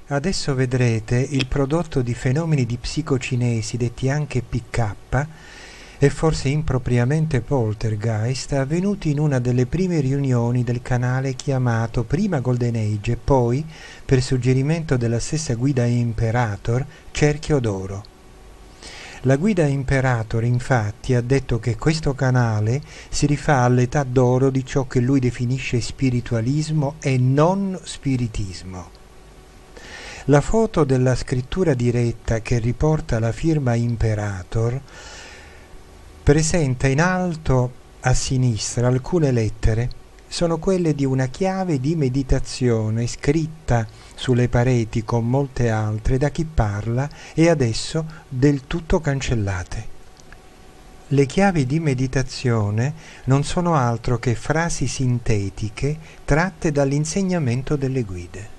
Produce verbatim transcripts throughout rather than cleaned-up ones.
Adesso vedrete il prodotto di fenomeni di psicocinesi, detti anche P K, e forse impropriamente poltergeist, avvenuti in una delle prime riunioni del canale chiamato prima Golden Age e poi, per suggerimento della stessa guida Imperator, Cerchio d'Oro. La guida Imperator infatti ha detto che questo canale si rifà all'età d'oro di ciò che lui definisce spiritualismo e non spiritismo. La foto della scrittura diretta che riporta la firma Imperator presenta in alto a sinistra alcune lettere. Sono quelle di una chiave di meditazione scritta sulle pareti con molte altre da chi parla e adesso del tutto cancellate. Le chiavi di meditazione non sono altro che frasi sintetiche tratte dall'insegnamento delle guide.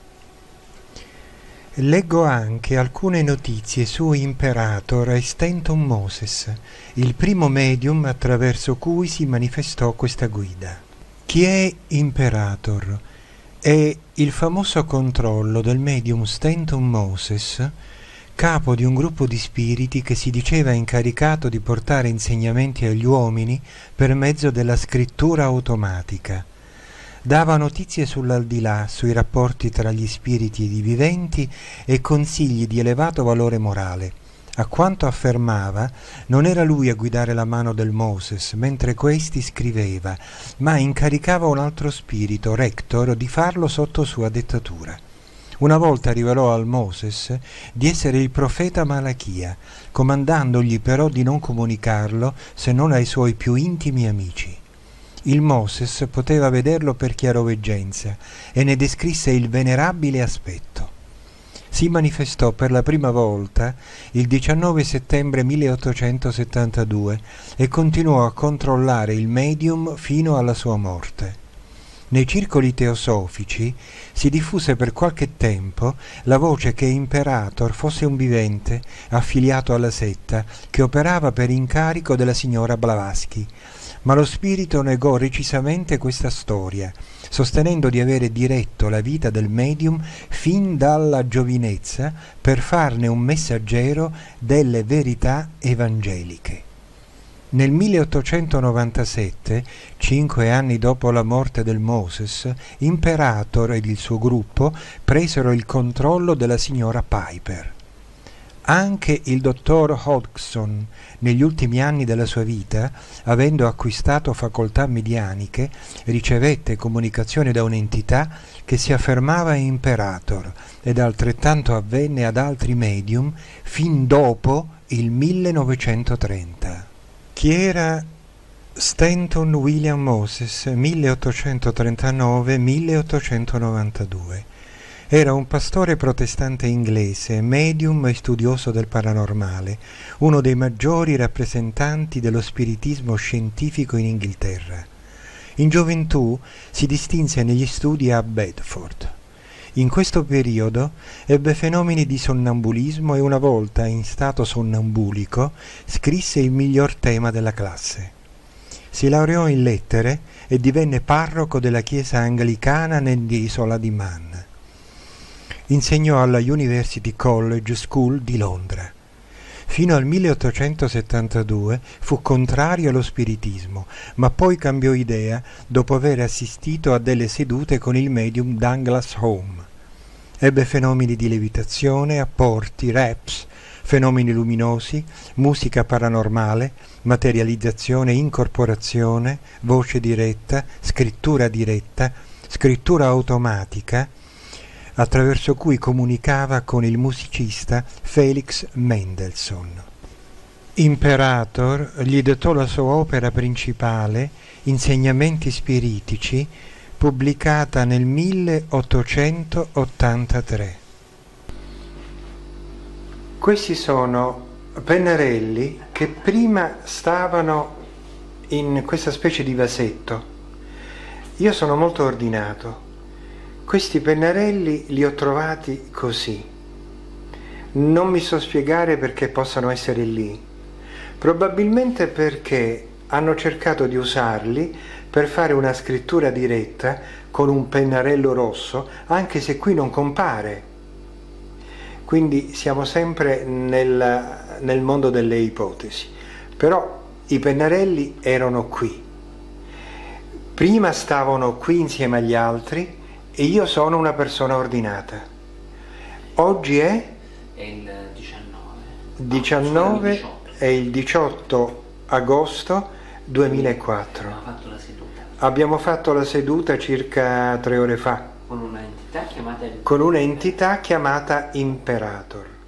Leggo anche alcune notizie su Imperator e Stanton Moses, il primo medium attraverso cui si manifestò questa guida. Chi è Imperator? È il famoso controllo del medium Stanton Moses, capo di un gruppo di spiriti che si diceva incaricato di portare insegnamenti agli uomini per mezzo della scrittura automatica. Dava notizie sull'aldilà, sui rapporti tra gli spiriti ed i viventi e consigli di elevato valore morale. A quanto affermava, non era lui a guidare la mano del Moses mentre questi scriveva, ma incaricava un altro spirito, Rector, di farlo sotto sua dettatura. Una volta rivelò al Moses di essere il profeta Malachia, comandandogli però di non comunicarlo se non ai suoi più intimi amici. Il Moses poteva vederlo per chiaroveggenza e ne descrisse il venerabile aspetto. Si manifestò per la prima volta il diciannove settembre milleottocentosettantadue e continuò a controllare il medium fino alla sua morte. Nei circoli teosofici si diffuse per qualche tempo la voce che Imperator fosse un vivente affiliato alla setta che operava per incarico della signora Blavatsky, ma lo spirito negò recisamente questa storia, sostenendo di avere diretto la vita del medium fin dalla giovinezza per farne un messaggero delle verità evangeliche. Nel milleottocentonovantasette, cinque anni dopo la morte del Moses, Imperator ed il suo gruppo presero il controllo della signora Piper. Anche il dottor Hodgson, negli ultimi anni della sua vita, avendo acquistato facoltà medianiche, ricevette comunicazione da un'entità che si affermava Imperator, ed altrettanto avvenne ad altri medium fin dopo il millenovecentotrenta. Chi era Stanton William Moses, milleottocentotrentanove milleottocentonovantadue? Era un pastore protestante inglese, medium e studioso del paranormale, uno dei maggiori rappresentanti dello spiritismo scientifico in Inghilterra. In gioventù si distinse negli studi a Bedford. In questo periodo ebbe fenomeni di sonnambulismo e una volta, in stato sonnambulico, scrisse il miglior tema della classe. Si laureò in lettere e divenne parroco della chiesa anglicana nell'isola di Man. Insegnò alla University College School di Londra. Fino al milleottocentosettantadue fu contrario allo spiritismo, ma poi cambiò idea dopo aver assistito a delle sedute con il medium Douglas Home. Ebbe fenomeni di levitazione, apporti, raps, fenomeni luminosi, musica paranormale, materializzazione, incorporazione, voce diretta, scrittura diretta, scrittura automatica, attraverso cui comunicava con il musicista Felix Mendelssohn. Imperator gli dettò la sua opera principale, Insegnamenti spiritici, pubblicata nel milleottocentottantatré. Questi sono pennarelli che prima stavano in questa specie di vasetto. Io sono molto ordinato. Questi pennarelli li ho trovati così. Non mi so spiegare perché possano essere lì. Probabilmente perché hanno cercato di usarli per fare una scrittura diretta con un pennarello rosso, anche se qui non compare. quindi siamo sempre nel, nel mondo delle ipotesi. Però i pennarelli erano qui, prima stavano qui insieme agli altri e io sono una persona ordinata. Oggi è? È il diciannove. diciannove, No, è il diciotto agosto duemilaquattro. Abbiamo fatto la seduta. Abbiamo fatto la seduta circa tre ore fa. Con una entità chiamata... Con un'entità chiamata Imperator.